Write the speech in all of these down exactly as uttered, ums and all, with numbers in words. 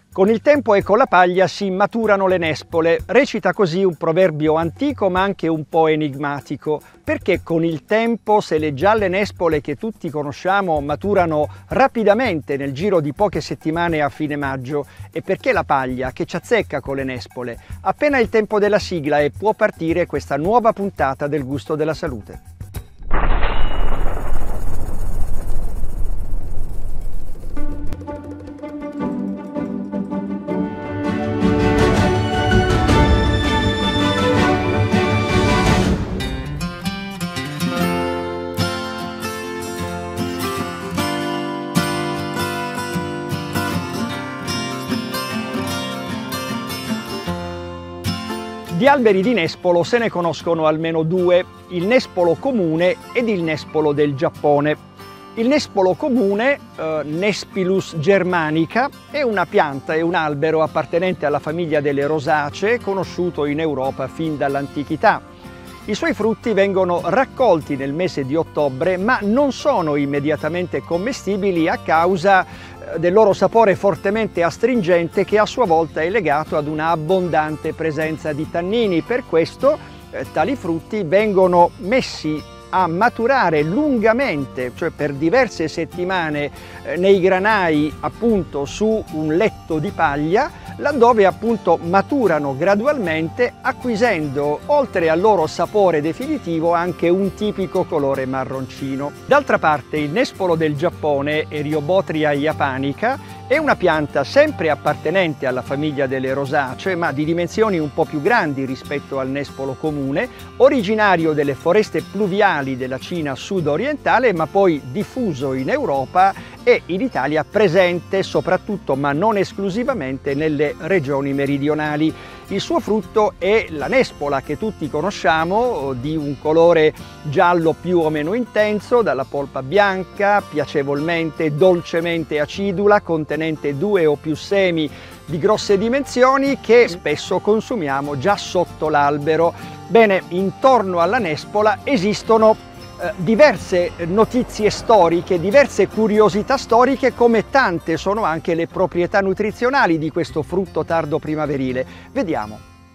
Con il tempo e con la paglia si maturano le nespole, recita così un proverbio antico ma anche un po' enigmatico. Perché con il tempo, se le gialle nespole che tutti conosciamo maturano rapidamente nel giro di poche settimane a fine maggio, e perché la paglia che ci azzecca con le nespole? Appena il tempo della sigla e può partire questa nuova puntata del Gusto della Salute. Di alberi di nespolo se ne conoscono almeno due, il nespolo comune ed il nespolo del Giappone. Il nespolo comune, eh, Nespilus germanica, è una pianta, è un albero appartenente alla famiglia delle rosacee, conosciuto in Europa fin dall'antichità. I suoi frutti vengono raccolti nel mese di ottobre, ma non sono immediatamente commestibili a causa del loro sapore fortemente astringente, che a sua volta è legato ad una abbondante presenza di tannini. Per questo eh, tali frutti vengono messi a maturare lungamente, cioè per diverse settimane, eh, nei granai, appunto su un letto di paglia, laddove appunto maturano gradualmente, acquisendo oltre al loro sapore definitivo anche un tipico colore marroncino. D'altra parte il nespolo del Giappone, Eriobotria japanica, è una pianta sempre appartenente alla famiglia delle rosacee, ma di dimensioni un po' più grandi rispetto al nespolo comune, originario delle foreste pluviali della Cina sud-orientale, ma poi diffuso in Europa e in Italia, presente soprattutto ma non esclusivamente nelle regioni meridionali. Il suo frutto è la nespola che tutti conosciamo, di un colore giallo più o meno intenso, dalla polpa bianca, piacevolmente, dolcemente acidula, contenente due o più semi di grosse dimensioni che spesso consumiamo già sotto l'albero. Bene, intorno alla nespola esistono Eh, diverse notizie storiche, diverse curiosità storiche, come tante sono anche le proprietà nutrizionali di questo frutto tardo primaverile. Vediamo.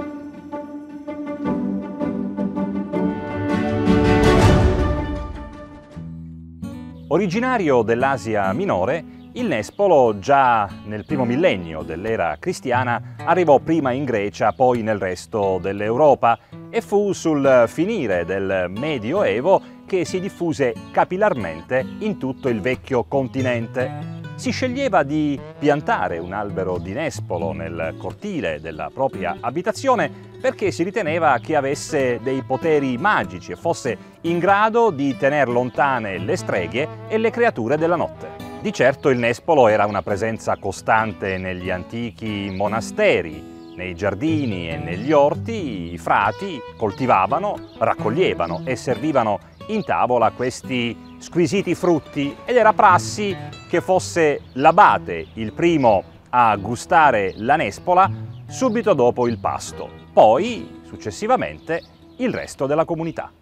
Originario dell'Asia minore, il nespolo già nel primo millennio dell'era cristiana arrivò prima in Grecia, poi nel resto dell'Europa, e fu sul finire del Medioevo che si diffuse capillarmente in tutto il vecchio continente. Si sceglieva di piantare un albero di nespolo nel cortile della propria abitazione perché si riteneva che avesse dei poteri magici e fosse in grado di tener lontane le streghe e le creature della notte. Di certo il nespolo era una presenza costante negli antichi monasteri. Nei giardini e negli orti i frati coltivavano, raccoglievano e servivano in tavola questi squisiti frutti, ed era prassi che fosse l'abate il primo a gustare la nespola subito dopo il pasto, poi successivamente il resto della comunità.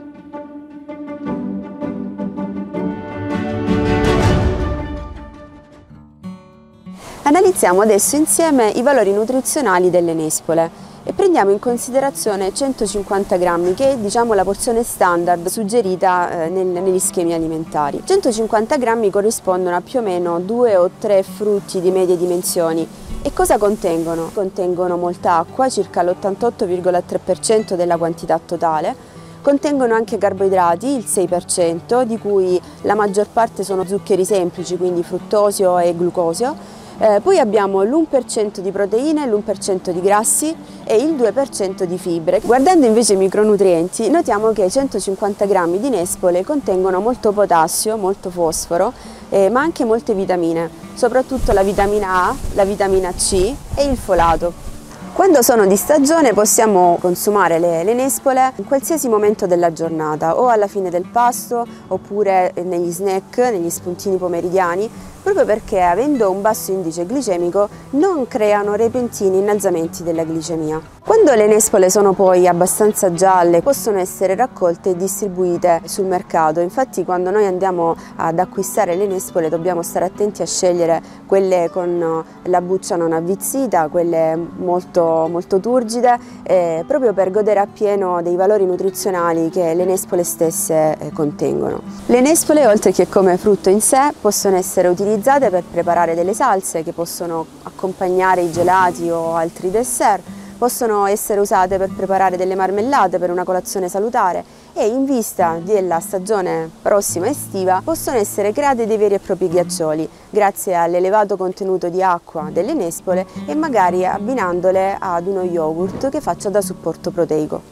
Analizziamo adesso insieme i valori nutrizionali delle nespole e prendiamo in considerazione centocinquanta grammi, che è, diciamo, la porzione standard suggerita eh, nel, negli schemi alimentari. centocinquanta grammi corrispondono a più o meno due o tre frutti di medie dimensioni. E cosa contengono? Contengono molta acqua, circa l'ottantotto virgola tre per cento della quantità totale. Contengono anche carboidrati, il sei per cento, di cui la maggior parte sono zuccheri semplici, quindi fruttosio e glucosio. Eh, poi abbiamo l'uno per cento di proteine, l'uno per cento di grassi e il due per cento di fibre. Guardando invece i micronutrienti, notiamo che centocinquanta grammi di nespole contengono molto potassio, molto fosforo, eh, ma anche molte vitamine, soprattutto la vitamina A, la vitamina C e il folato. Quando sono di stagione possiamo consumare le, le nespole in qualsiasi momento della giornata, o alla fine del pasto oppure negli snack, negli spuntini pomeridiani, proprio perché, avendo un basso indice glicemico, non creano repentini innalzamenti della glicemia. Quando le nespole sono poi abbastanza gialle, possono essere raccolte e distribuite sul mercato. Infatti, quando noi andiamo ad acquistare le nespole dobbiamo stare attenti a scegliere quelle con la buccia non avvizzita, quelle molto, molto turgide, eh, proprio per godere appieno dei valori nutrizionali che le nespole stesse eh, contengono. Le nespole, oltre che come frutto in sé, possono essere utilizzate per preparare delle salse che possono accompagnare i gelati o altri dessert, possono essere usate per preparare delle marmellate per una colazione salutare e, in vista della stagione prossima estiva, possono essere create dei veri e propri ghiaccioli grazie all'elevato contenuto di acqua delle nespole e magari abbinandole ad uno yogurt che faccia da supporto proteico.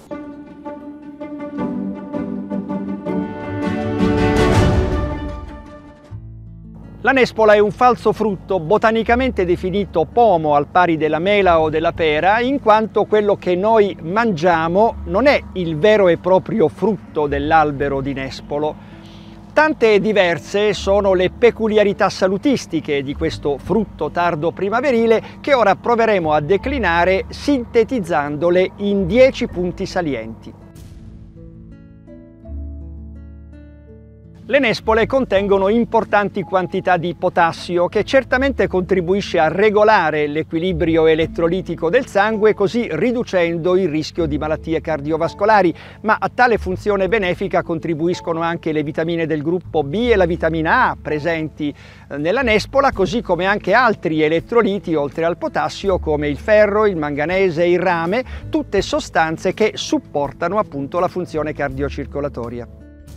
La nespola è un falso frutto botanicamente definito pomo al pari della mela o della pera, in quanto quello che noi mangiamo non è il vero e proprio frutto dell'albero di nespolo. Tante e diverse sono le peculiarità salutistiche di questo frutto tardo primaverile che ora proveremo a declinare sintetizzandole in dieci punti salienti. Le nespole contengono importanti quantità di potassio che certamente contribuisce a regolare l'equilibrio elettrolitico del sangue, così riducendo il rischio di malattie cardiovascolari, ma a tale funzione benefica contribuiscono anche le vitamine del gruppo B e la vitamina A presenti nella nespola, così come anche altri elettroliti oltre al potassio come il ferro, il manganese e il rame, tutte sostanze che supportano appunto la funzione cardiocircolatoria.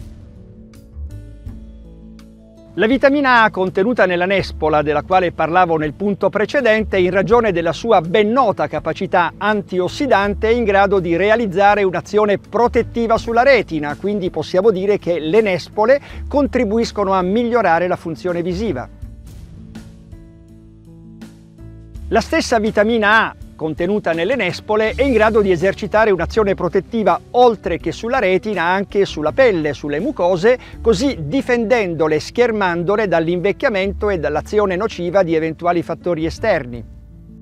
La vitamina A contenuta nella nespola, della quale parlavo nel punto precedente, in ragione della sua ben nota capacità antiossidante, è in grado di realizzare un'azione protettiva sulla retina, quindi possiamo dire che le nespole contribuiscono a migliorare la funzione visiva. La stessa vitamina A contenuta nelle nespole è in grado di esercitare un'azione protettiva oltre che sulla retina anche sulla pelle, sulle mucose, così difendendole e schermandole dall'invecchiamento e dall'azione nociva di eventuali fattori esterni.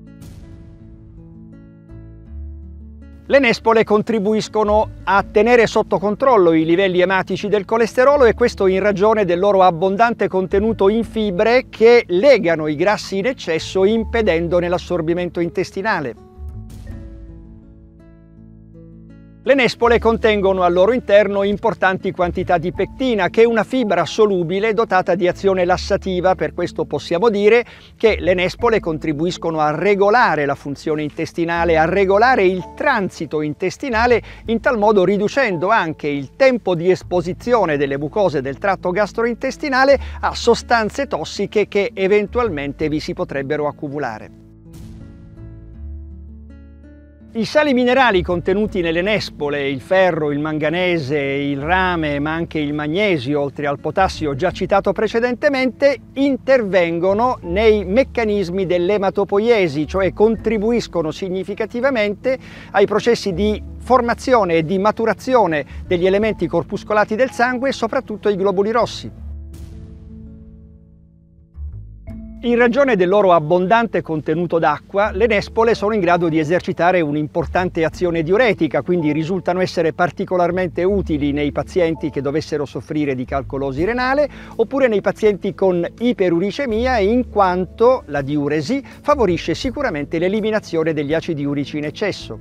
Le nespole contribuiscono a tenere sotto controllo i livelli ematici del colesterolo, e questo in ragione del loro abbondante contenuto in fibre che legano i grassi in eccesso impedendone l'assorbimento intestinale. Le nespole contengono al loro interno importanti quantità di pectina, che è una fibra solubile dotata di azione lassativa. Per questo possiamo dire che le nespole contribuiscono a regolare la funzione intestinale, a regolare il transito intestinale, in tal modo riducendo anche il tempo di esposizione delle mucose del tratto gastrointestinale a sostanze tossiche che eventualmente vi si potrebbero accumulare. I sali minerali contenuti nelle nespole, il ferro, il manganese, il rame, ma anche il magnesio, oltre al potassio già citato precedentemente, intervengono nei meccanismi dell'ematopoiesi, cioè contribuiscono significativamente ai processi di formazione e di maturazione degli elementi corpuscolati del sangue, soprattutto i globuli rossi. In ragione del loro abbondante contenuto d'acqua, le nespole sono in grado di esercitare un'importante azione diuretica, quindi risultano essere particolarmente utili nei pazienti che dovessero soffrire di calcolosi renale oppure nei pazienti con iperuricemia, in quanto la diuresi favorisce sicuramente l'eliminazione degli acidi urici in eccesso.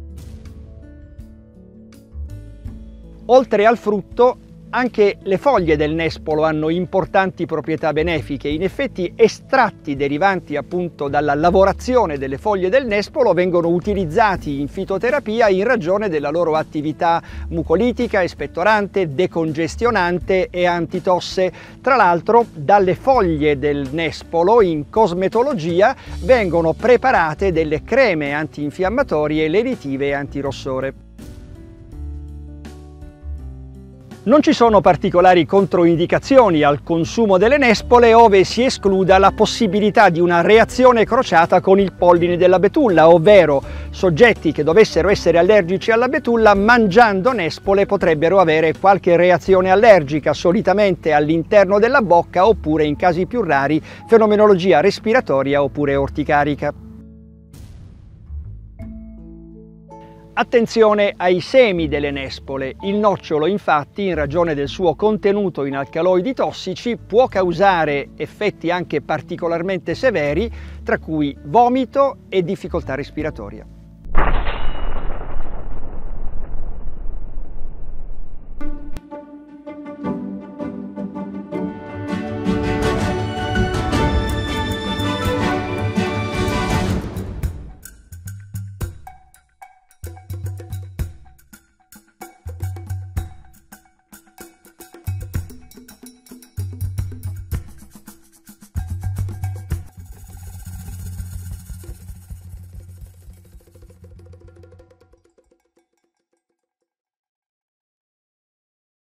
Oltre al frutto, anche le foglie del nespolo hanno importanti proprietà benefiche. In effetti, estratti derivanti appunto dalla lavorazione delle foglie del nespolo vengono utilizzati in fitoterapia in ragione della loro attività mucolitica, espettorante, decongestionante e antitosse. Tra l'altro, dalle foglie del nespolo in cosmetologia vengono preparate delle creme antinfiammatorie, lenitive e antirossore. Non ci sono particolari controindicazioni al consumo delle nespole, ove si escluda la possibilità di una reazione crociata con il polline della betulla, ovvero soggetti che dovessero essere allergici alla betulla mangiando nespole potrebbero avere qualche reazione allergica, solitamente all'interno della bocca oppure, in casi più rari, fenomenologia respiratoria oppure orticarica. Attenzione ai semi delle nespole. Il nocciolo, infatti, in ragione del suo contenuto in alcaloidi tossici, può causare effetti anche particolarmente severi, tra cui vomito e difficoltà respiratoria.